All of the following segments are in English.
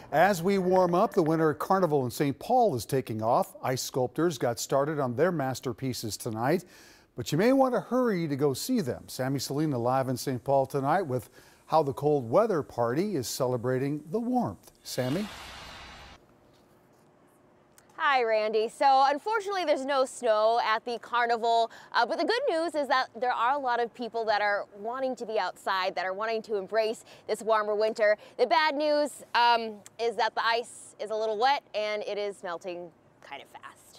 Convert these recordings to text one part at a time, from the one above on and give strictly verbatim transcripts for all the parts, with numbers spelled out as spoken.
As we warm up, the Winter Carnival in Saint Paul is taking off. Ice sculptors got started on their masterpieces tonight, but you may want to hurry to go see them. Sammy Selena live in Saint Paul tonight with how the cold weather party is celebrating the warmth. Sammy? Hi, Randy. So unfortunately, there's no snow at the carnival, uh, but the good news is that there are a lot of people that are wanting to be outside, that are wanting to embrace this warmer winter. The bad news um, is that the ice is a little wet and it is melting kind of fast.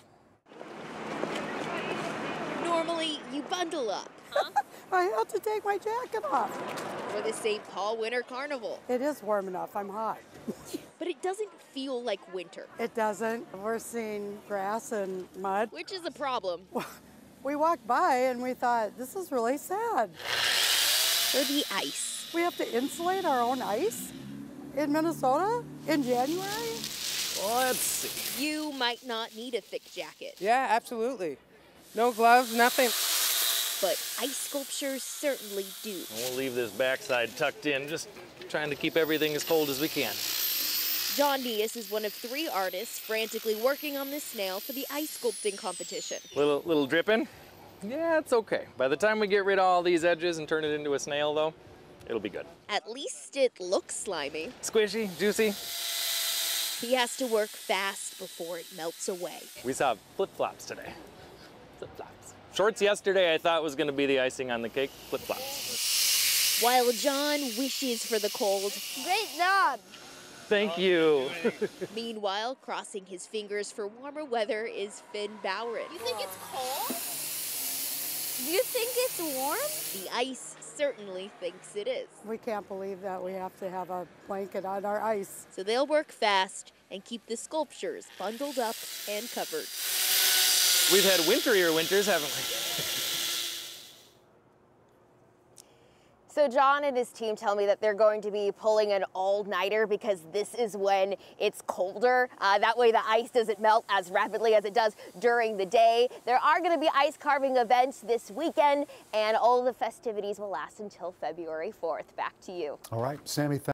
Normally, you bundle up. Huh? I have to take my jacket off. For the Saint Paul Winter Carnival. It is warm enough. I'm hot. But it doesn't feel like winter. It doesn't. We're seeing grass and mud. Which is a problem. We walked by and we thought, this is really sad. For the ice. We have to insulate our own ice in Minnesota in January? Let's see. You might not need a thick jacket. Yeah, absolutely. No gloves, nothing. But ice sculptures certainly do. We'll leave this backside tucked in, just trying to keep everything as cold as we can. John Diaz is one of three artists frantically working on this snail for the ice sculpting competition. Little, little dripping? Yeah, it's okay. By the time we get rid of all these edges and turn it into a snail, though, it'll be good. At least it looks slimy. Squishy, juicy. He has to work fast before it melts away. We saw flip-flops today. Flip-flops. Shorts yesterday I thought was going to be the icing on the cake. Flip-flops. While John wishes for the cold. Great job! Thank you. Meanwhile, crossing his fingers for warmer weather is Finn Bowron. You think it's cold? Do you think it's warm? The ice certainly thinks it is. We can't believe that we have to have a blanket on our ice. So they'll work fast and keep the sculptures bundled up and covered. We've had winterier winters, haven't we? So John and his team tell me that they're going to be pulling an all-nighter because this is when it's colder. Uh, that way the ice doesn't melt as rapidly as it does during the day. There are going to be ice carving events this weekend, and all of the festivities will last until February fourth. Back to you. All right, Sammy, thanks.